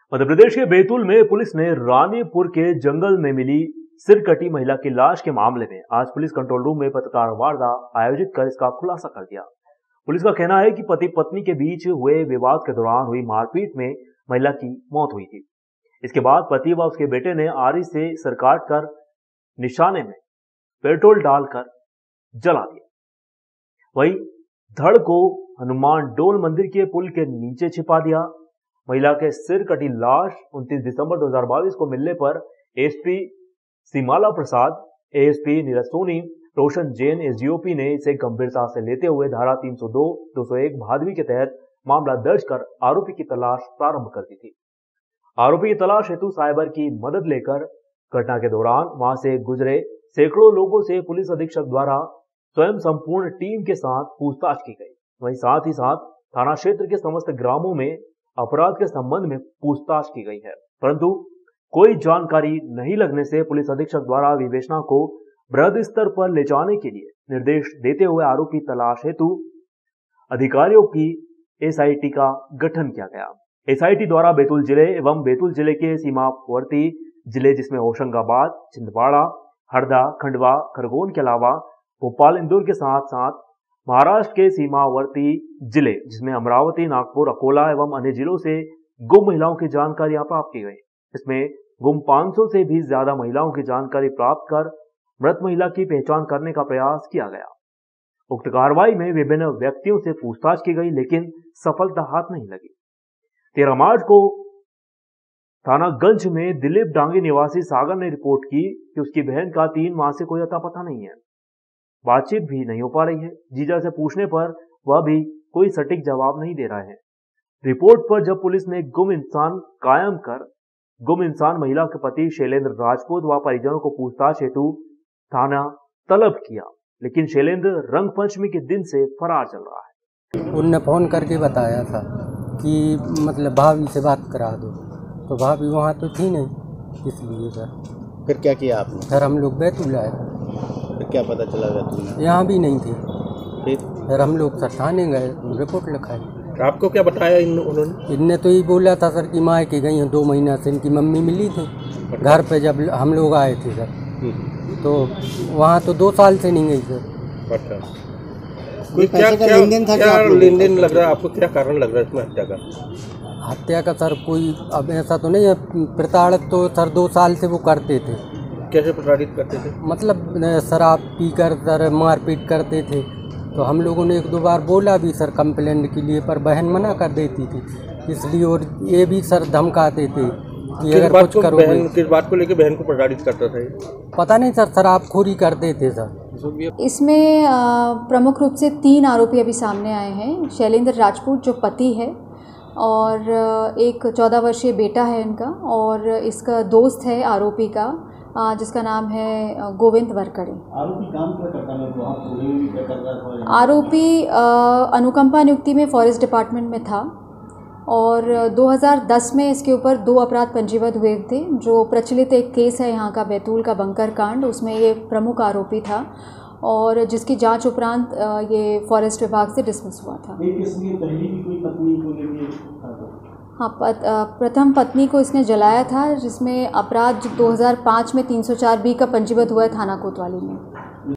मध्य प्रदेश के बैतूल में पुलिस ने रानीपुर के जंगल में मिली सिरकटी महिला की लाश के मामले में आज पुलिस कंट्रोल रूम में पत्रकार वार्ता आयोजित कर इसका खुलासा कर दिया। पुलिस का कहना है कि पति पत्नी के बीच हुए विवाद के दौरान हुई मारपीट में महिला की मौत हुई थी। इसके बाद पति व उसके बेटे ने आरी से सिर काट कर निशाने में पेट्रोल डालकर जला दिया। वहीं धड़ को हनुमान डोल मंदिर के पुल के नीचे छिपा दिया। महिला के सिर कटी लाश 29 दिसंबर 2022 को मिलने पर SP Seemala Prasad, ASP Neeraj Soni, Roshan Jain, SDOP ने इसे गंभीरता से लेते हुए धारा 302, 201 भादवी के तहत मामला दर्ज कर आरोपी की तलाश प्रारंभ कर दी थी। आरोपी की तलाश हेतु साइबर की मदद लेकर घटना के दौरान वहां से गुजरे सैकड़ों लोगों से पुलिस अधीक्षक द्वारा स्वयं संपूर्ण टीम के साथ पूछताछ की गई। वहीं साथ ही साथ थाना क्षेत्र के समस्त ग्रामों में अपराध के संबंध में पूछताछ की गई है, परंतु कोई जानकारी नहीं लगने से पुलिस अधीक्षक द्वारा विवेचना को बृहद स्तर पर ले जाने के लिए निर्देश देते हुए आरोपी तलाश हेतु अधिकारियों की एसआईटी का गठन किया गया। एसआईटी द्वारा बैतूल जिले एवं बैतूल जिले के सीमावर्ती जिले जिसमें होशंगाबाद, छिंदवाड़ा, हरदा, खंडवा, खरगोन के अलावा भोपाल, इंदौर के साथ साथ महाराष्ट्र के सीमावर्ती जिले जिसमें अमरावती, नागपुर, अकोला एवं अन्य जिलों से गुम महिलाओं की जानकारियां प्राप्त की गई। इसमें गुम 500 से भी ज्यादा महिलाओं की जानकारी प्राप्त कर मृत महिला की पहचान करने का प्रयास किया गया। उक्त कार्रवाई में विभिन्न व्यक्तियों से पूछताछ की गई, लेकिन सफलता हाथ नहीं लगी। 13 मार्च को थानागंज में दिलीप डांगी निवासी सागर ने रिपोर्ट की कि उसकी बहन का 3 माह से कोई अता पता नहीं है, बातचीत भी नहीं हो पा रही है। जीजा से पूछने पर वह भी कोई सटीक जवाब नहीं दे रहे हैं। रिपोर्ट पर जब पुलिस ने गुम इंसान कायम कर गुम इंसान महिला के पति शैलेंद्र राजपूत व परिजनों को पूछताछ हेतु थाना तलब किया, लेकिन शैलेंद्र रंग पंचमी के दिन से फरार चल रहा है। उनने फोन करके बताया था कि मतलब भाभी से बात करा दो, तो भाभी वहाँ तो थी नहीं, इसलिए सर। फिर क्या किया आपने? सर हम लोग बैतूल आए। फिर क्या पता चला बैतूल? यहाँ भी नहीं थे। फिर हम लोग सर थाने गए, रिपोर्ट लिखाई। आपको क्या बताया उन्होंने? इनने तो ये बोला था सर कि माँ के गई हैं 2 महीना से, इनकी मम्मी मिली थी घर पे जब हम लोग आए थे सर, तो वहाँ तो 2 साल से नहीं गई सर। अच्छा, क्या लेन देन लग रहा है आपको? क्या कारण लग रहा है इसमें हत्या का? हत्या का सर कोई अब ऐसा तो नहीं है, प्रताड़ित तो सर 2 साल से वो करते थे। कैसे प्रताड़ित करते थे? मतलब शराब पीकर सर मारपीट करते थे, तो हम लोगों ने 1-2 बार बोला भी सर कंप्लेंट के लिए, पर बहन मना कर देती थी, इसलिए। और ये भी सर धमकाते थे कि अगर कुछ करोगे। किस बात को लेकर बहन को प्रताड़ित करता था? पता नहीं सर, शराबखोरी करते थे सर। इसमें प्रमुख रूप से 3 आरोपी अभी सामने आए हैं। शैलेंद्र राजपूत जो पति है, और एक 14 वर्षीय बेटा है इनका, और इसका दोस्त है आरोपी का जिसका नाम है गोविंद वरकड़े। आरोपी काम क्या करता है? आरोपी अनुकंपा नियुक्ति में फॉरेस्ट डिपार्टमेंट में था, और 2010 में इसके ऊपर 2 अपराध पंजीबद्ध हुए थे। जो प्रचलित एक केस है यहाँ का बैतूल का बंकर कांड, उसमें ये प्रमुख आरोपी था, और जिसकी जांच उपरांत ये फॉरेस्ट विभाग से डिसमिस हुआ था। पहले भी कोई पत्नी को लेके? हाँ, प्रथम पत्नी को इसने जलाया था, जिसमें अपराध 2005 में 304B का पंजीबद्ध हुआ है थाना कोतवाली में।